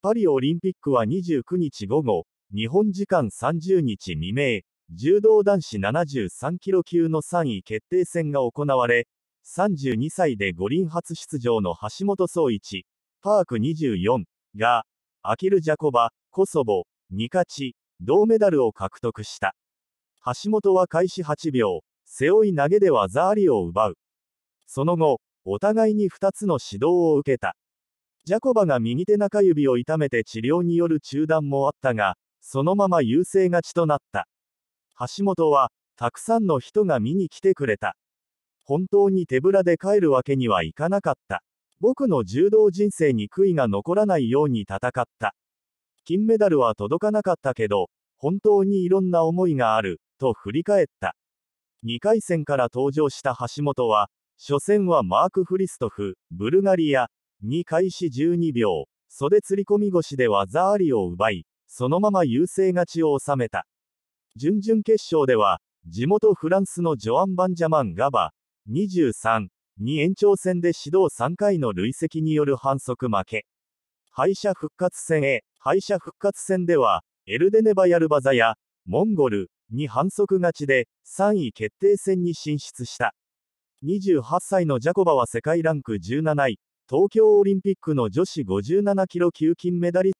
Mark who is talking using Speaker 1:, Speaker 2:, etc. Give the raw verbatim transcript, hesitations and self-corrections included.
Speaker 1: パリオリンピックはにじゅうくにち午後、日本時間さんじゅうにち未明、柔道男子ななじゅうさんキロ級のさんい決定戦が行われ、さんじゅうにさいで五輪初出場の橋本壮市、パークにじゅうよんが、アキル・ジャコバ、コソボに勝ち、銅メダルを獲得した。橋本は開始はちびょう、背負い投げで技ありを奪う。その後、お互いにふたつの指導を受けた。ジャコバが右手中指を痛めて治療による中断もあったが、そのまま優勢勝ちとなった。橋本は、たくさんの人が見に来てくれた。本当に手ぶらで帰るわけにはいかなかった。僕の柔道人生に悔いが残らないように戦った。金メダルは届かなかったけど、本当にいろんな思いがある、と振り返った。にかい戦から登場した橋本は、初戦はマーク・フリストフ、ブルガリア、に開始じゅうにびょう、袖釣り込み腰で技ありを奪い、そのまま優勢勝ちを収めた。準々決勝では、地元フランスのジョアン・バンジャマン・ガバ、にじゅうさんに延長戦で指導さんかいの累積による反則負け。敗者復活戦へ、敗者復活戦では、エルデネバヤルバザや、モンゴルに反則勝ちで、さんい決定戦に進出した。にじゅうはっさいのジャコバは世界ランクじゅうなない、東京オリンピックの女子ごじゅうななキロ級金メダリスト。